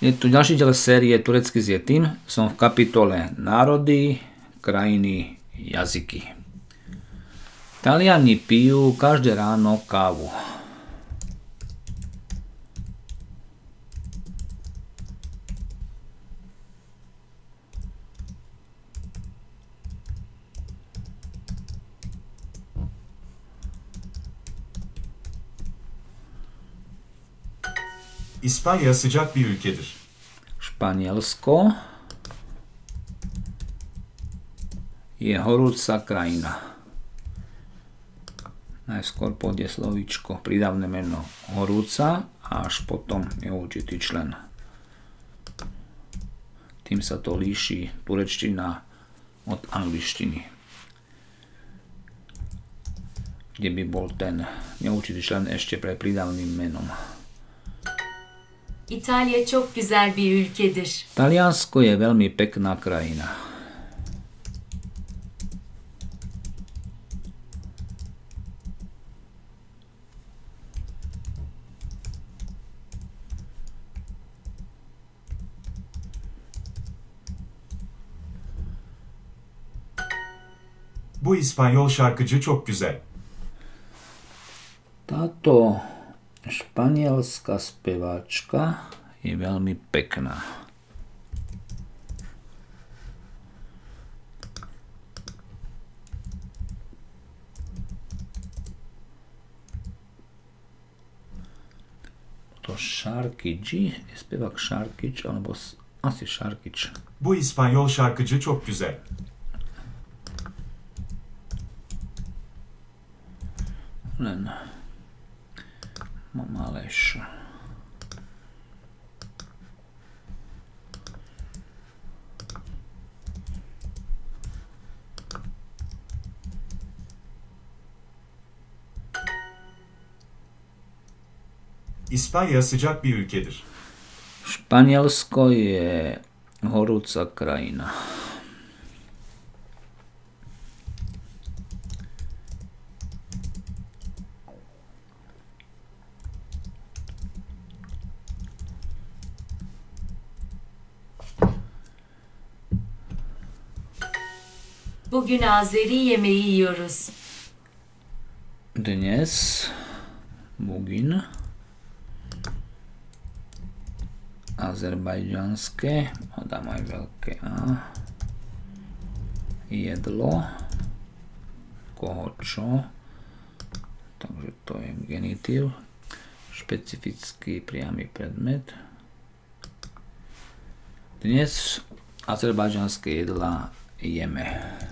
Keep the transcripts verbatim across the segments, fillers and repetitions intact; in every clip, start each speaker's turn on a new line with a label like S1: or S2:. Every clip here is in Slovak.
S1: Je tu ďalší diel série Turecky s Yetim. Som v kapitole Národy, krajiny, jazyky. Taliani pijú každé ráno kávu.
S2: İspanya sıcak bir ülkedir.
S1: Španielsko je horúca krajina. Najskôr pôjde slovíčko, prídavné meno horúca a až potom neurčitý člen. Tým sa to líši turečtina od angličtiny, kde by bol ten neurčitý člen ešte pred prídavným menom.
S3: İtalya çok güzel bir ülkedir.
S1: Taliansko je veľmi pekná krajina.
S2: Bu İspanyol şarkıcı çok güzel.
S1: Táto španielská speváčka je veľmi pekná. To Šarkiči, je spevák Šarkič, alebo asi Šarkič.
S2: Bu İspanyol şarkıcı çok güzel.
S1: Len Mamaleš.
S2: İspanya sıcak bir ülkedir.
S1: Španielsko je horúca krajina.
S3: Bugün Azeri yemeği yiyoruz.
S1: Dnes, bugün, azerbajdžanské, dám aj veľké A, jedlo, koho čo, takže to je genitív, špecifický priamy predmet. Dnes azerbajdžanské jedlá jeme.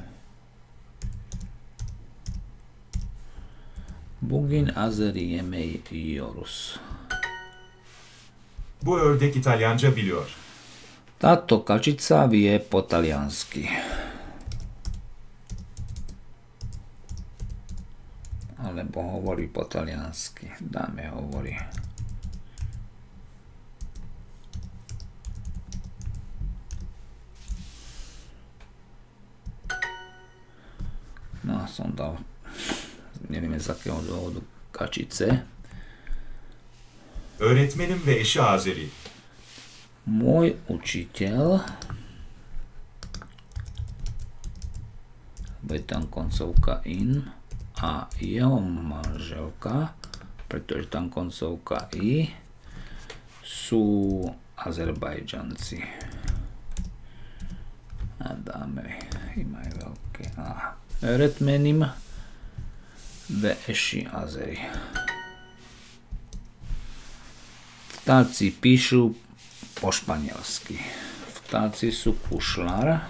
S1: Bugün Azeri yemeği yiyoruz.
S2: Bu ördek İtalyanca biliyor.
S1: Táto kačica vie po taliansky. Alebo hovorí po taliansky. Dáme hovorí. No, som dal, neviem z akého dôvodu, kačice.
S2: Öğretmenim ve eşi Azeri.
S1: Môj učiteľ, bude tam koncovka in, a jeho manželka, pretože tam koncovka i, sú Azerbajdžanci. A dáme im aj veľké A. Öğretmenim ve eşi Azeri. Vtáci píšu po španielsky. Vtáci sú kušľar.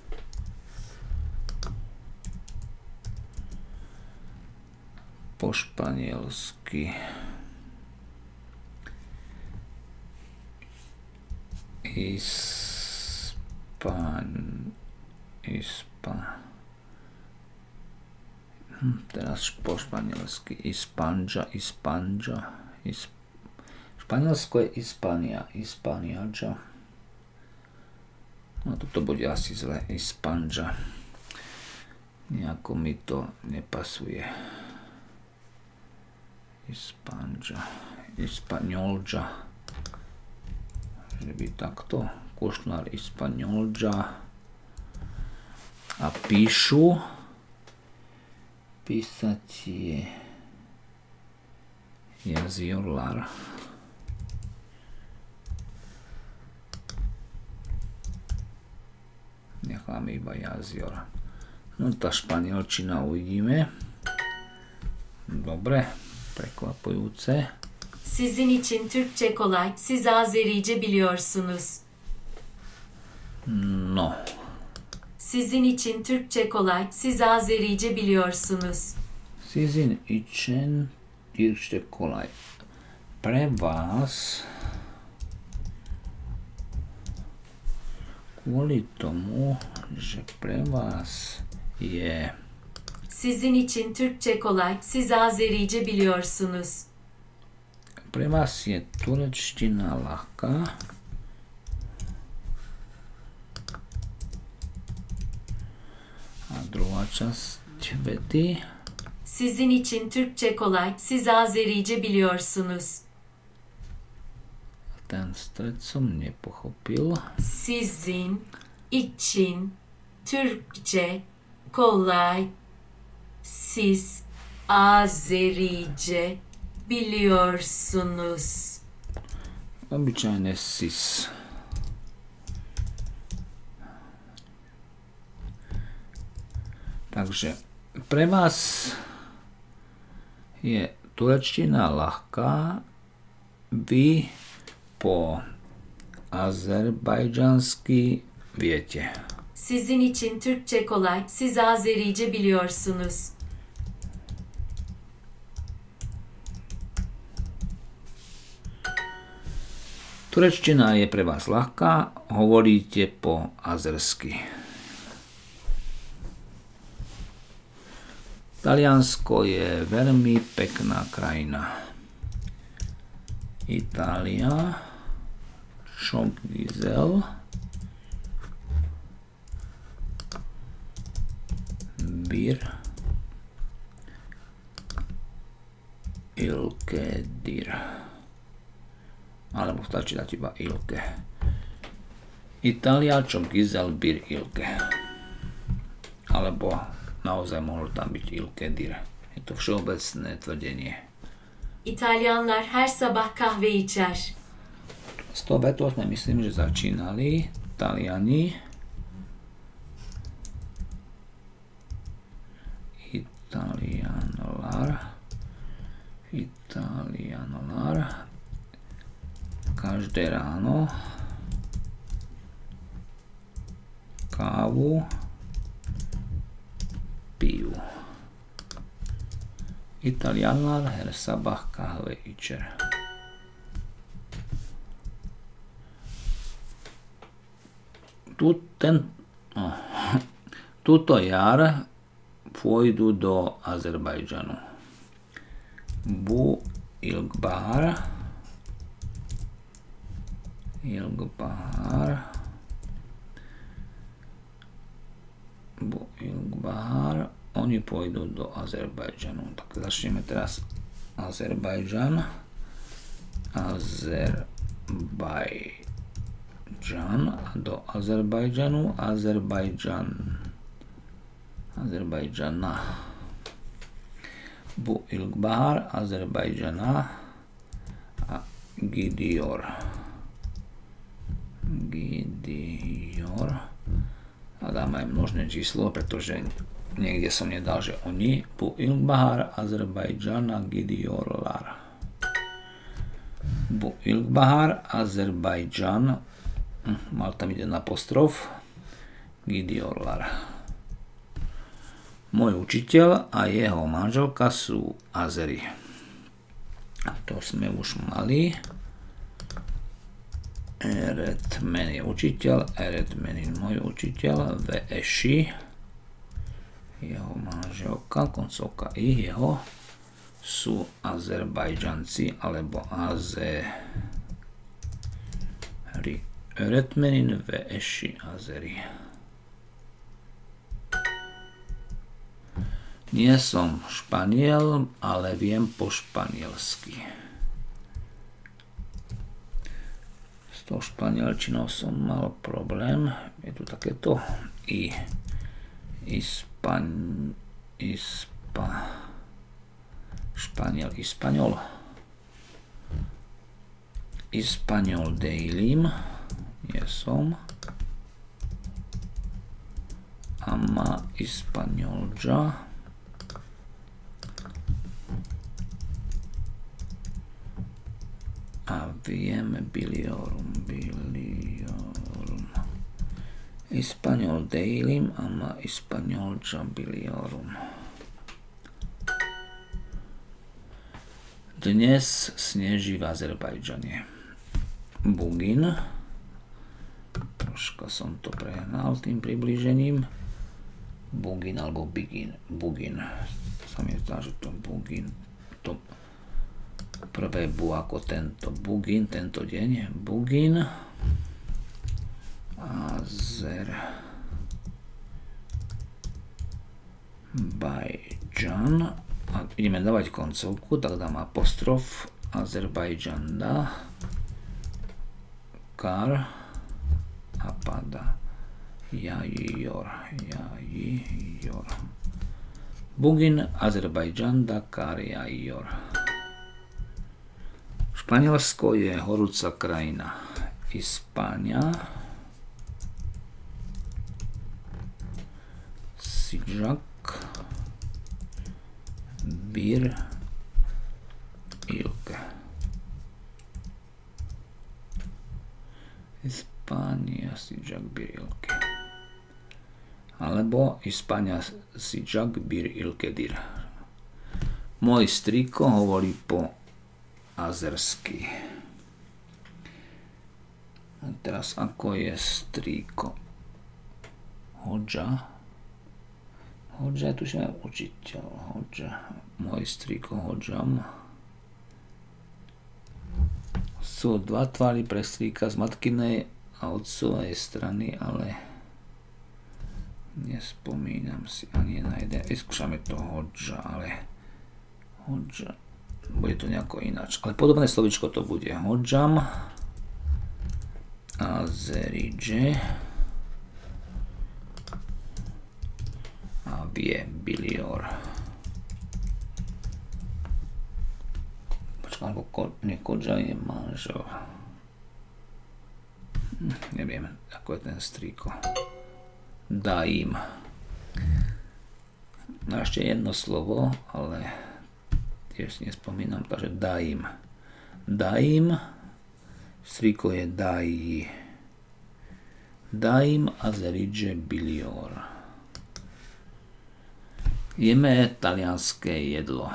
S1: Po španielsky. Ispan... Ispan... Teraz po španielsky Ispanja, Ispanja, Isp... Španielsko je Ispania, Ispaniača. No toto bude asi zle, Ispanja. Nejako mi to nepasuje. Ispanja, Ispanjolča. Mohli byť takto. Košnar Españolja. A píšu. Písať je jazyjolar. Necháme iba jazyjor. No tá španielčina uvidíme. Dobre, prekvapujúce.
S3: Sizin için Türkçe kolay, siz Azerice biliyorsunuz.
S1: No.
S3: Sizin için Türkçe kolay, siz Azerice biliyorsunuz.
S1: Sizin için Türkçe kolay. Pre vás kvôli tomu, že pre vás je
S3: Sizin için Türkçe kolay, siz Azerice biliyorsunuz.
S1: pre vás je turečtina ľahká. A druhá časť vety.
S3: Sizin için Türkçe kolay, siz Azerice biliyorsunuz.
S1: Ten stred som nepochopil.
S3: Sizin için Türkçe kolay, siz Azerice biliyorsunuz.
S1: Obyčajné sis. Takže pre vás je turečtina ľahká. Vy po azerbajdžansky viete.
S3: Sizin için Türkçe kolay, siz Azerice biliyorsunuz.
S1: Turečtina je pre vás ľahká, hovoríte po azersky. Taliansko je veľmi pekná krajina. Itália, Čogizel, Bir, Ilkedir. Alebo stačí dať iba Ilke. Itália, Čogizel, Bir, Ilke. Alebo naozaj mohlo tam byť Ilkedir. Je to všeobecné tvrdenie.
S3: İtalyanlar her sabah kahve içer.
S1: S tou vetou sme myslím, že začínali. Taliani. Italianolar. Italianolar. Každé ráno kávu pijú. Italianolar her sabah kahve içer. Tu, ten, oh, tuto jar pôjdu do Azerbajdžanu. Bu Ilkbahar Ilkbahar Bu Ilkbahar oni pôjdu do Azerbajdžanu. Tak začneme teraz Azerbajdžan. Azerbajdžan a do Azerbajdžanu Azerbajdžan Azerbajdžana. Bu Ilkbahar Azerbajdžana a Gidiyor. Gidiyor. A dáme aj množné číslo, pretože niekde som nedal, že oni. Bu Ilkbahar Azerbajdžana Gidiyorlar. Bu Ilkbahar Azerbajdžan, mal tam jeden apostrof, Gidiyorlar. Môj učiteľ a jeho manželka sú Azeri. To sme už mali. Eretmen je učiteľ, Eretmenin môj učiteľ, Veeši, jeho manželka, koncovka I, jeho, sú Azerbajdžanci alebo Azeri. Eretmenin, Veeši, Azeri. Nie som Španiel, ale viem po španielsky. tou španielčinou som mal problém. Je tu takéto i. Ispaň... Ispa... Španiel, Ispaňol. Ispaňol dejlim. Nie som. Ama Ispaňolža. A viem biliorum, biliorum. Ispaňol dejlim, ama Ispaňolža biliorum. Dnes sneží v Azerbajdžane. Bugin. Troška som to prehnal tým priblížením. Bugin alebo Bigin. Bugin. Sa mi zdá, že to Bugin. To prvé bu ako tento. Bugin, tento deň. Bugin. Azer. Bajdžan. A ideme dávať koncovku, tak dám apostrof. Azerbajdžanda. Kar. A pada. Jajjor. Jajjor. Bugin, Azerbajdžan, Dakar, Jajjor. Španielsko je horúca krajina. Ispáňa. Sidžak. Bir. Ilke. Ispánia, Sidžak, Bir, Ilke. Alebo Ispánia, Sidžak, Bir, Ilke, Dir. Môj striko hovorí po azersky. A teraz ako je striko? Hodža. Hodža je tu že učiteľ. Hodža. Môj striko Hodžam. Sú dva tvary pre strika z matkinej a otcovej strany, ale nespomínam si ani na jeden. Vyskúšame to Hodža, ale Hodža. Bude to nejako ináč. Ale podobné slovičko to bude. Hodžam. Azeridže. A vie bilior. Počkaj, alebo ko, nie, Kodža je manžel. Hm, neviem, ako je ten strýko. Daim. No ešte jedno slovo, ale tiež si nespomínam, takže Daim. Daim, striko je Daji. Daim Azeridže bilior. Jeme talianské jedlo.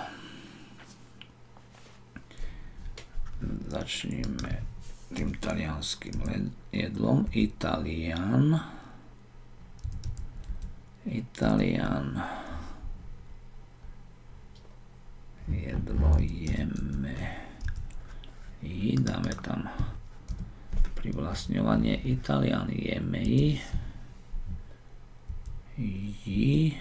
S1: Začneme tým talianským jedlom. Italian. Italian. Jedlo jeme. I dáme tam privlastňovanie. Italian jeme. Ji.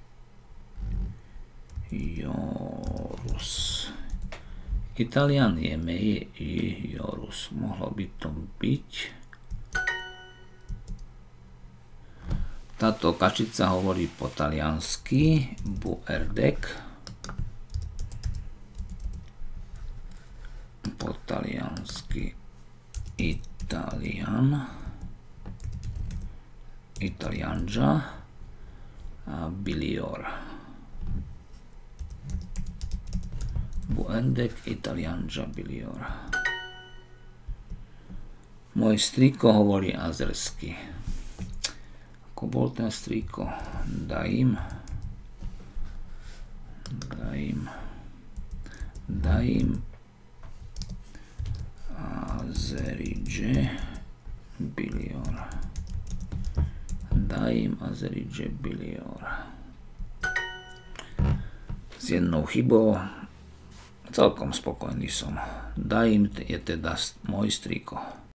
S1: Jorus. Italian jeme. I Jorus. Mohlo by to byť. Táto kačica hovorí po taliansky. Buerdek. Po taliansky Italian, Italianža a bilior. Buendek, Italianža, bilior. Môj strýko hovorí azersky. Ako bol ten strýko? Daim. Daim. Daim. Azeridže bilior. Daim Azeridže bilior. S jednou chybou celkom spokojný som. Daim je teda môj strýko.